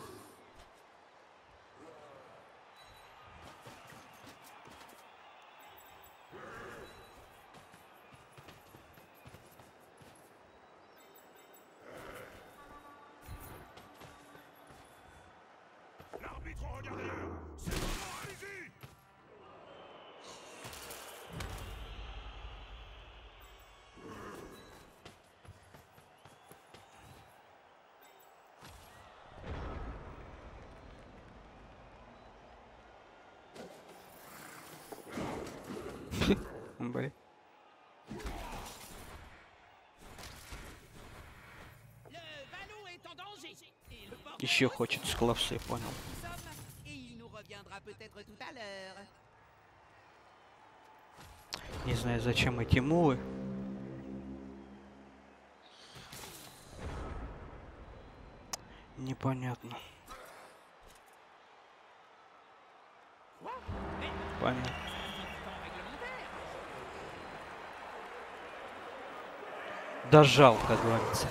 L'arbitre regarde ailleurs. C'est le moment, allez-y. Бля. Le ballon est en danger. Et le porteur Еще aussi. хочет с клавсы, понял. Nous sommes, et il nous reviendra peut-être tout à l'heure. Не знаю, зачем эти мулы. Непонятно. Понятно. Temps réglementaire. Дожал, как говорится.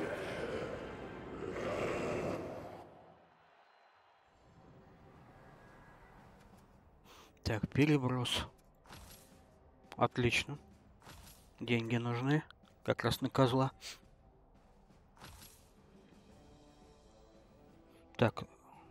Так, переброс. Отлично. Деньги нужны. Как раз на козла. Так.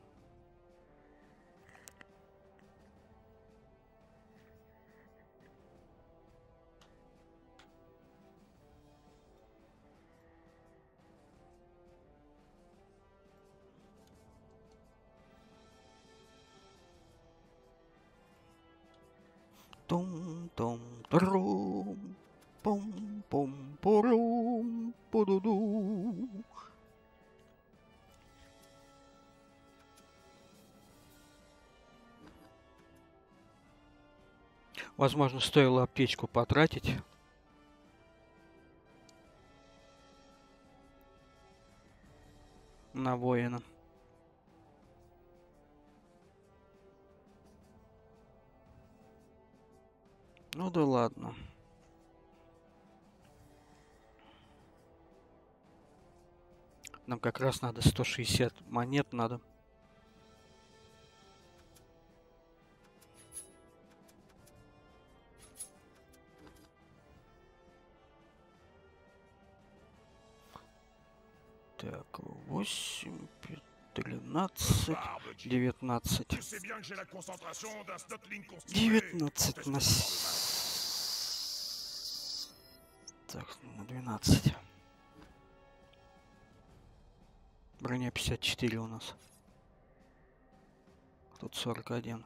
Том-том, трум, пум-пум-пурум, пу-ду-ду. Возможно, стоило аптечку потратить. На воина. Ну да ладно. Нам как раз надо 160 монет надо. Так, 8, 13, Barbe, Jim. 19. Tu sais bien que j'ai la concentration d'un Snotling constitué. 19 на... Так, на 12. Броня 54 у нас. Тут 41.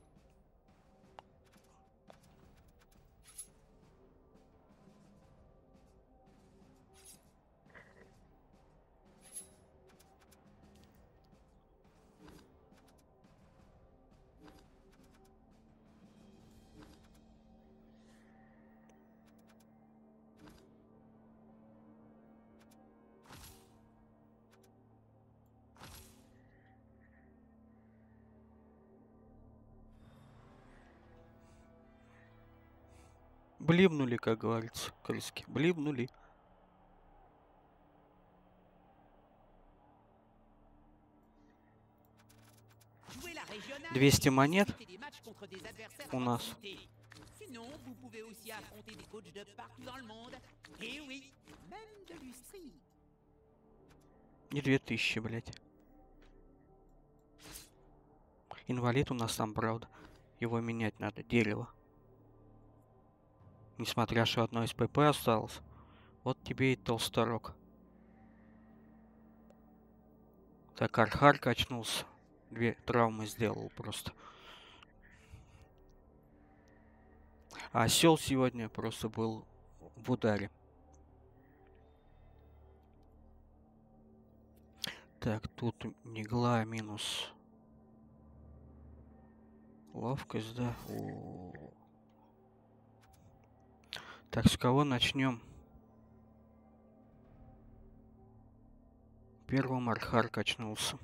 Блибнули, как говорится, крыски. Блибнули. Jouez la régionale 200 et монет disputez des matchs contre des adversaires у de нас. proximité. Sinon, vous pouvez aussi affronter des coachs de partout dans le monde. Et oui, même de l'Ustrie. Не 2000, блядь. Инвалид у нас там, правда. Его менять надо. Дерево. Несмотря, что одно из ПП осталось. Вот тебе и толсторог. Так, Архар качнулся. 2 травмы сделал просто. А осел сегодня просто был в ударе. Так, тут Нигла минус ловкость, да? О-о-о. Так, с кого начнем? Первым Архар качнулся.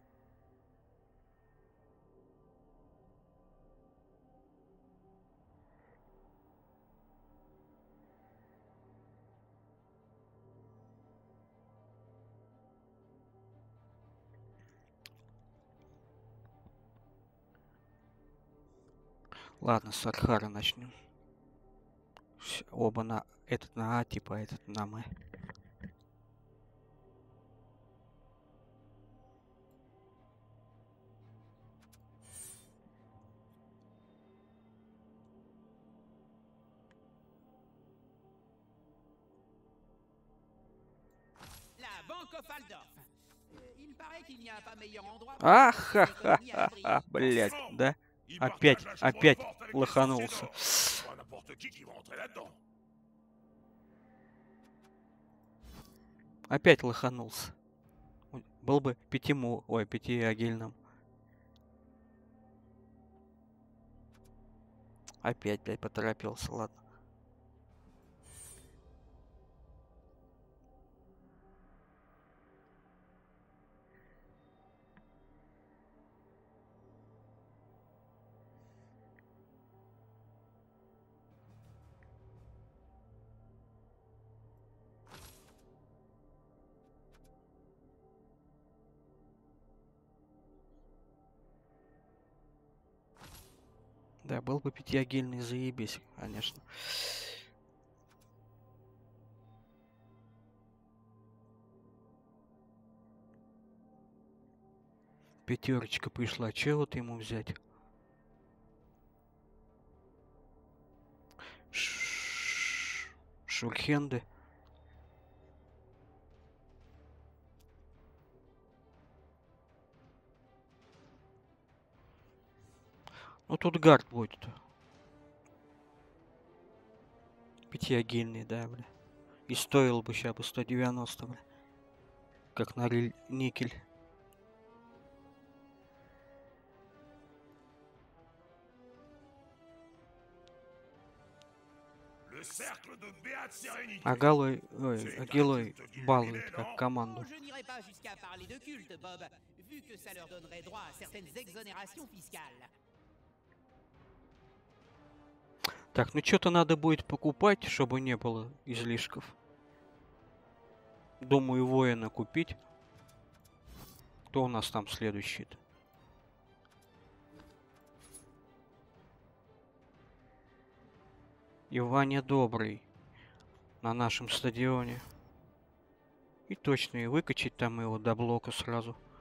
Ладно, с Архара начнем. Оба на... Этот на А, типа, этот на М. La Banque of Aldorf. Il paraît qu'il n'y a pas meilleur endroit pour mettre son économie à l'abri. Блять, да? Ils Опять, partagent la chambre опять forte avec les лоханулся. sorciers d'or. C'est pas n'importe qui va entrer là-dedans. Опять лоханулся. Был бы пятиагильным. Опять, блядь, поторопился, ладно. Да, был бы пятиагильный, заебись, конечно. Пятерочка пришла, че вот ему взять? Шурхенды. Ну тут гард будет. Пятиагильный, да, бля. И стоил бы сейчас бы 190, бля. Как на никель. Le cercle de béate sérénité. Агилой балует как команду. Oh, je n'irai pas jusqu'à parler de culte, Bob, vu que ça leur donnerait droit à certaines exonérations fiscales. Так, ну что-то надо будет покупать, чтобы не было излишков. Думаю, воина купить. Кто у нас там следующий-то? И Ваня Добрый на нашем стадионе. И точно и выкачать там его до блока сразу.